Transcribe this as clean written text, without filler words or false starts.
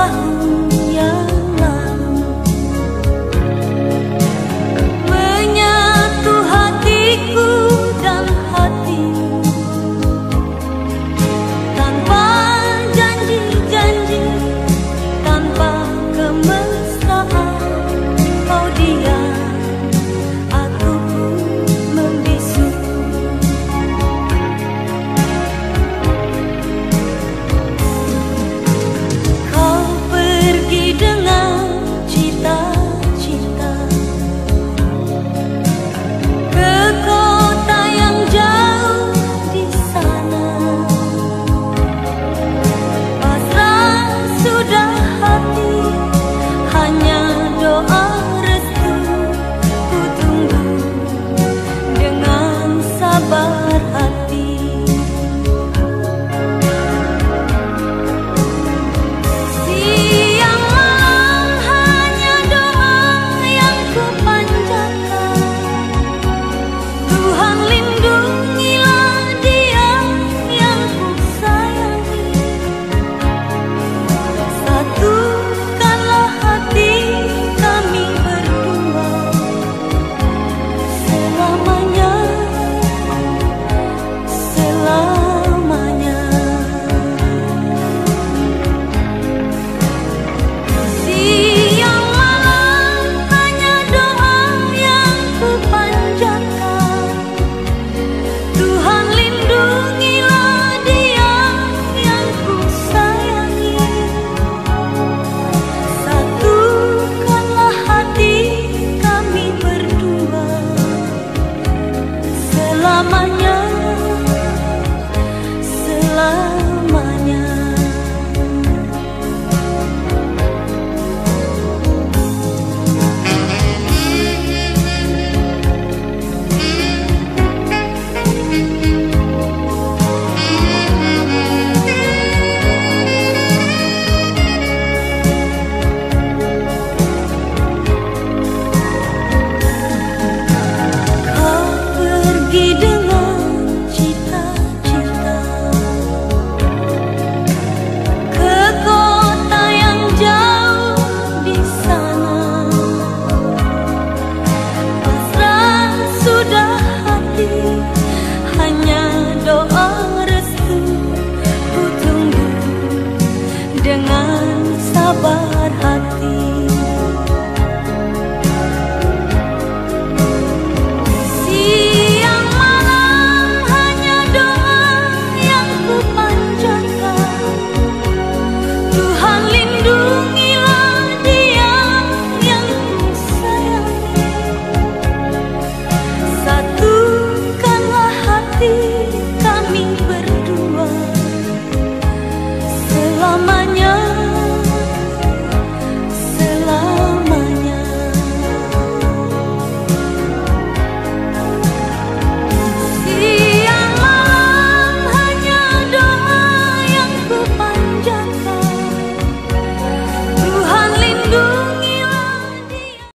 tahun yang lalu, menyatu hatiku dan hatimu, tanpa janji-janji, tanpa kemesraan. Kau diam, aku pun membisu. Kau pergi dengan cita-cita ke kota yang jauh di sana. Pasrah sudah hati, hanya doa restu ku tunggu dengan sabar hati. Siang malam hanya doa yang ku panjatkan, Tuhan lindungilah dia yang ku sayangi. Satukanlah hati kami berdua selamanya, selamanya. Siang malam hanya doa yang ku panjatkan, Tuhan lindungilah dia yang ku sayangi. Satukanlah hati kami berdua selamanya.